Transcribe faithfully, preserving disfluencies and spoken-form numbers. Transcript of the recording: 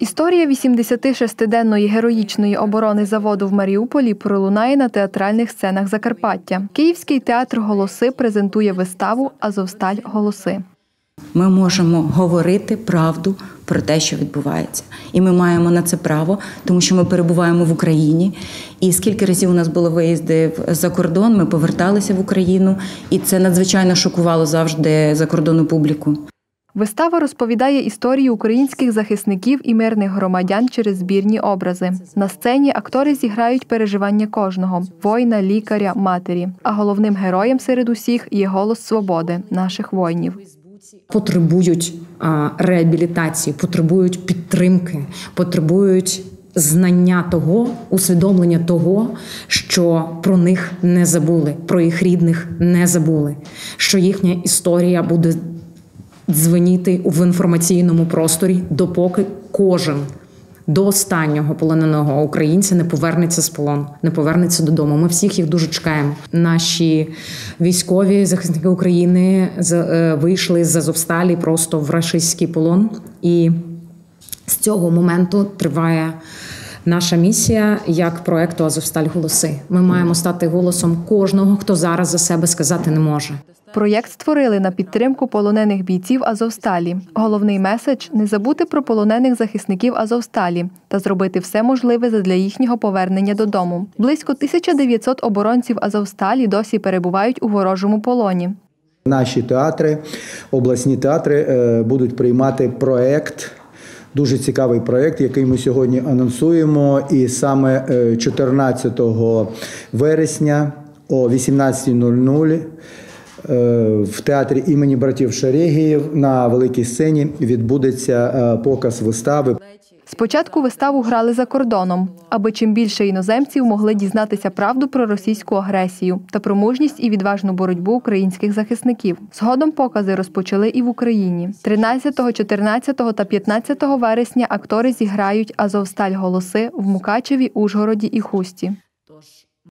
Історія вісімдесятишестиденної героїчної оборони заводу в Маріуполі пролунає на театральних сценах Закарпаття. Київський театр «Голоси» презентує виставу «Азовсталь. Голоси». Ми можемо говорити правду про те, що відбувається. І ми маємо на це право, тому що ми перебуваємо в Україні. І скільки разів у нас було виїзди за кордон, ми поверталися в Україну. І це надзвичайно шокувало завжди закордонну публіку. Вистава розповідає історію українських захисників і мирних громадян через збірні образи. На сцені актори зіграють переживання кожного – воїна, лікаря, матері. А головним героєм серед усіх є голос свободи – наших воїнів. Потребують а, реабілітації, потребують підтримки, потребують знання того, усвідомлення того, що про них не забули, про їх рідних не забули, що їхня історія буде дзвеніти в інформаційному просторі, допоки кожен до останнього полоненого українця не повернеться з полону, не повернеться додому. Ми всіх їх дуже чекаємо. Наші військові захисники України вийшли з Азовсталі просто в рашистський полон. І з цього моменту триває наша місія як проєкту «Азовсталь. Голоси». Ми маємо стати голосом кожного, хто зараз за себе сказати не може. Проєкт створили на підтримку полонених бійців Азовсталі. Головний меседж – не забути про полонених захисників Азовсталі та зробити все можливе задля їхнього повернення додому. Близько тисяча дев'ятсот оборонців Азовсталі досі перебувають у ворожому полоні. Наші театри, обласні театри будуть приймати проєкт, дуже цікавий проєкт, який ми сьогодні анонсуємо. І саме чотирнадцятого вересня о вісімнадцятій нуль нуль в театрі імені братів Шерегіїв на великій сцені відбудеться показ вистави. Спочатку виставу грали за кордоном, аби чим більше іноземців могли дізнатися правду про російську агресію та про мужність і відважну боротьбу українських захисників. Згодом покази розпочали і в Україні. тринадцятого, чотирнадцятого та п'ятнадцятого вересня актори зіграють «Азовсталь. Голоси» в Мукачеві, Ужгороді і Хусті.